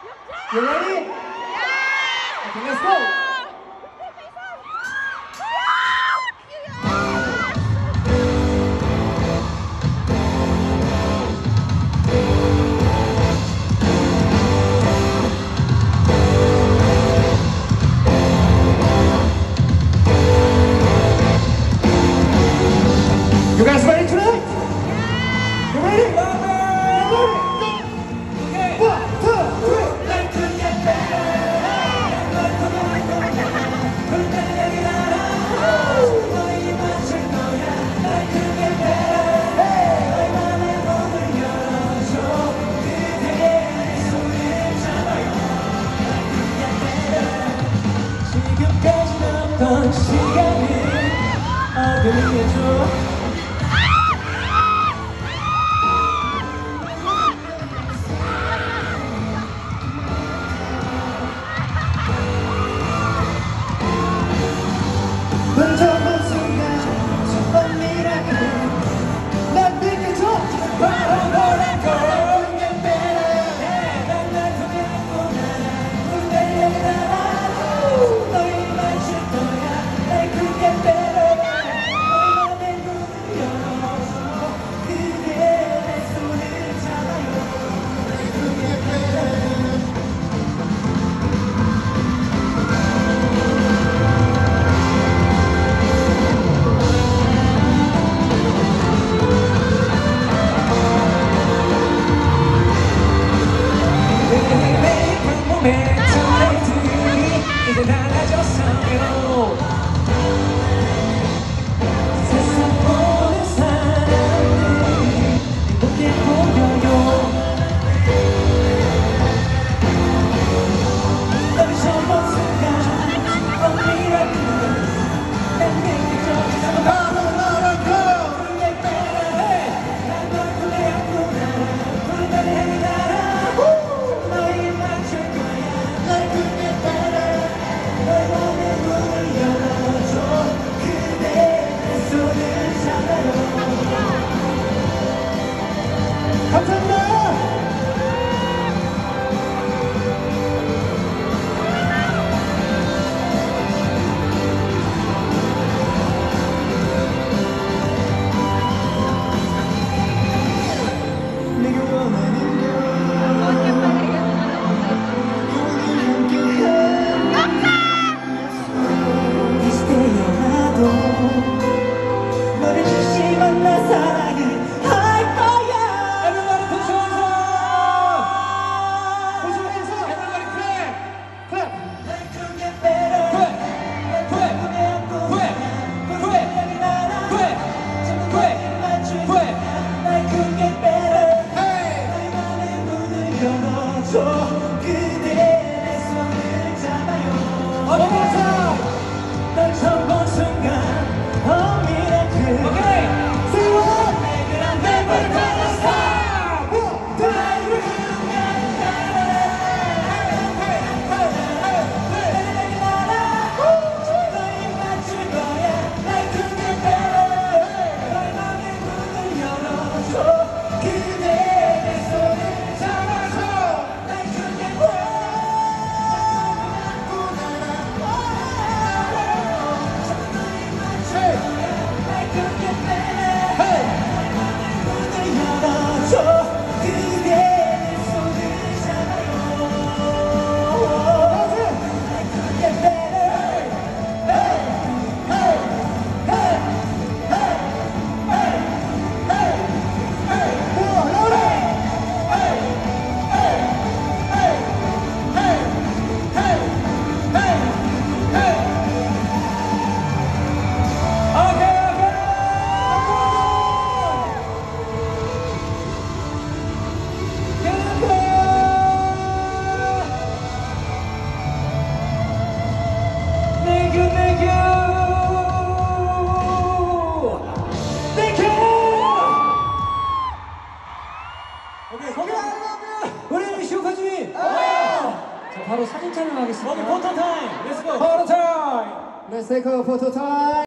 You ready? Okay, let's go. You guys ready tonight? You ready? You ready? Okay. 1, 2, 3. Life could get better. 너희 맞출 거야. Life could get better. 너의 맘의 문을 열어줘. 그대의 손을 잡아요. Life could get better. 지금까지 남던 시간을 어긋내줘. 이제 달라졌어요. 세상 모든 사람들이 행복해 보여요. 너를 처음 본 순간 언니라고 난 내게 저기서 바로 너를 고 그게 better. 난 널 구해왔구나. 불가를 행위하라. 너에게 맞출 거야. 널 그게 better. 너의 맘의 문을 열어줘. 그대 내 손을 잡아요. 감사합니다. 내가 원하는 너를 다시 만나 사랑을 할 거야. Everybody put your hands up. Put your hands up. Everybody clap. Clap. Life could get better. Clap. Clap. Clap. Clap. Clap. Life could get better. Hey. 너의 맘의 문을 열어줘. 그대 내 손을 잡아요. One more time. 널 처음 본 순간 Oh miracle. Okay. Say what? I'm never gonna stop. 너희 맞출 거야. Life could get better. 너의 맘의 문을 열어줘. 그대 내 손을 잡아줘. Life could get better. 우리 슈퍼주의. 자, 바로 사진 촬영하겠습니다. 포토 타임. Let's go. 포토 타임. Let's take a photo time.